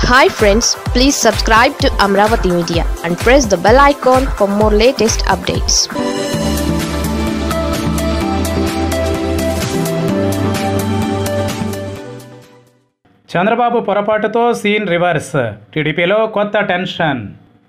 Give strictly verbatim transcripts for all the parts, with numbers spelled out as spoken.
Hi friends, please subscribe to Amaravathi Media and press the bell icon for more latest updates. Chandrababu పొరపాటుతో scene reverse. టీడీపీలో కొత్త tension.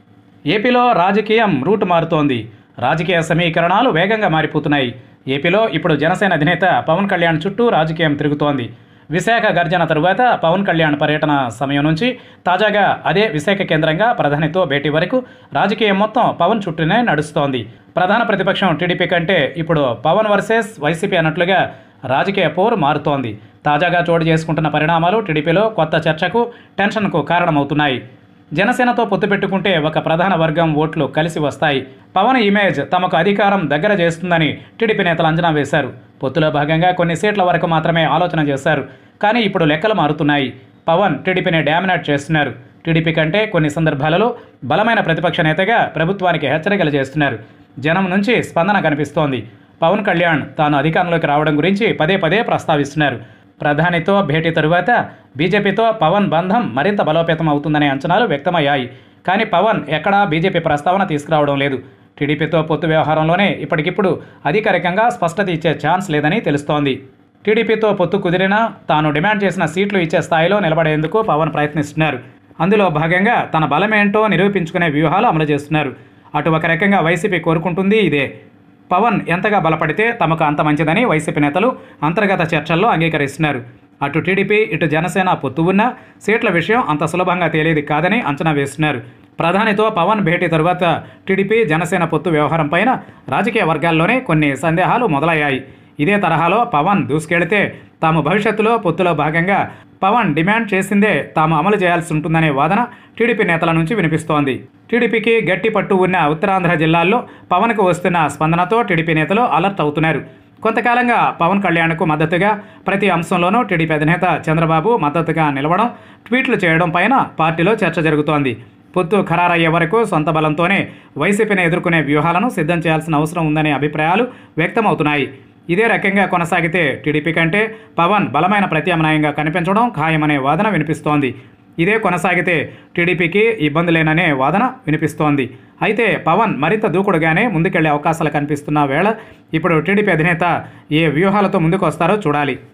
ఏపీలో రాజకీయం route మారుతోంది. రాజకీయ సమీకరణాలు వేగంగా మారిపోతున్నాయి. ఏపీలో ఇప్పుడు జనసేన అధినేత పవన్ కళ్యాణ్ చుట్టూ రాజకీయం తిరుగుతోంది. విశాఖ గర్జన తరువాత పవన్ కళ్యాణ్ పర్యటన సమయం నుంచి తాజాగా అదే విశాఖ కేంద్రంగా ప్రధానితో భేటీ వరకు రాజకీయం మొత్తం పవన్ చుట్టూనే నడుస్తోంది. ప్రధాన ప్రతిపక్షం టీడీపీ కంటే ఇప్పుడు పవన్ వర్సెస్ వైసీపీ అన్నట్లుగా రాజకీయ పోరు మారుతోంది. తాజాగా చోటు చేసుకుంటున్న పరిణామాలు టీడీపీలో కొత్త చర్చకు, టెన్షన్కు కారణమవుతున్నాయి. జనసేనతో పొత్తు పెట్టుకుంటే ఒక ప్రధాన వర్గం ఓట్లు కలిసి వస్తాయి. పవన్ ఇమేజ్ తమకు అధికారం దగ్గర చేస్తుందని టీడీపీ నేతలు అంచనా వేశారు. పొత్తులో భాగంగా కొన్ని సీట్ల వరకు మాత్రమే ఆలోచన చేశారు. కానీ ఇప్పుడు లెక్కలు మారుతున్నాయి. పవన్ టీడీపీని డామినేట్ చేస్తున్నారు. టీడీపీ కంటే కొన్ని సందర్భాలలో బలమైన ప్రతిపక్ష నేతగా ప్రభుత్వానికి హెచ్చరికలు చేస్తున్నారు. జనం నుంచి స్పందన కనిపిస్తోంది. పవన్ కళ్యాణ్ తాను అధికారంలోకి రావడం గురించి పదే పదే ప్రస్తావిస్తున్నారు. ప్రధానితో భేటీ తరువాత బీజేపీతో పవన్ బంధం మరింత బలోపేతం అవుతుందనే అంచనాలు వ్యక్తమయ్యాయి. కానీ పవన్ ఎక్కడా బీజేపీ ప్రస్తావన తీసుకురావడం లేదు. టీడీపీతో పొత్తు వ్యవహారంలోనే ఇప్పటికిప్పుడు అధికారికంగా స్పష్టత ఇచ్చే ఛాన్స్ లేదని తెలుస్తోంది. టీడీపీతో పొత్తు కుదిరినా తాను డిమాండ్ చేసిన సీట్లు ఇచ్చే స్థాయిలో నిలబడేందుకు పవన్ ప్రయత్నిస్తున్నారు. అందులో భాగంగా తన బలమేంటో నిరూపించుకునే వ్యూహాలు అమలు చేస్తున్నారు. అటు ఒక రకంగా వైసీపీ కోరుకుంటుంది ఇదే. పవన్ ఎంతగా బలపడితే తమకు అంత మంచిదని వైసీపీ నేతలు అంతర్గత చర్చల్లో అంగీకరిస్తున్నారు. అటు టీడీపీ ఇటు జనసేన పొత్తు ఉన్న సీట్ల విషయం అంత సులభంగా తేలేది కాదని అంచనా వేస్తున్నారు. ప్రధానితో పవన్ భేటీ తరువాత టీడీపీ జనసేన పొత్తు వ్యవహారం పైన రాజకీయ వర్గాల్లోనే కొన్ని సందేహాలు మొదలయ్యాయి. ఇదే తరహాలో పవన్ దూసుకెళితే తాము భవిష్యత్తులో పొత్తులో భాగంగా పవన్ డిమాండ్ చేసిందే తాము అమలు చేయాల్సి ఉంటుందనే వాదన టీడీపీ నేతల నుంచి వినిపిస్తోంది. టీడీపీకి గట్టి పట్టు ఉన్న ఉత్తరాంధ్ర జిల్లాల్లో పవన్కు వస్తున్న స్పందనతో టీడీపీ నేతలు అలర్ట్ అవుతున్నారు. కొంతకాలంగా పవన్ కళ్యాణ్కు మద్దతుగా ప్రతి అంశంలోనూ టీడీపీ అధినేత చంద్రబాబు మద్దతుగా నిలవడం, ట్వీట్లు చేయడం పైన పార్టీలో చర్చ జరుగుతోంది. పొత్తు ఖరారయ్యే వరకు సొంత బలంతోనే వైసీపీని ఎదుర్కొనే వ్యూహాలను సిద్ధం చేయాల్సిన అవసరం ఉందనే అభిప్రాయాలు వ్యక్తమవుతున్నాయి. ఇదే రకంగా కొనసాగితే టీడీపీ కంటే పవన్ బలమైన ప్రత్యామ్నాయంగా కనిపించడం ఖాయమనే వాదన వినిపిస్తోంది. ఇదే కొనసాగితే టీడీపీకి ఇబ్బందులేననే వాదన వినిపిస్తోంది. అయితే పవన్ మరింత దూకుడుగానే ముందుకెళ్లే అవకాశాలు కనిపిస్తున్న వేళ ఇప్పుడు టీడీపీ అధినేత ఏ వ్యూహాలతో ముందుకు వస్తారో చూడాలి.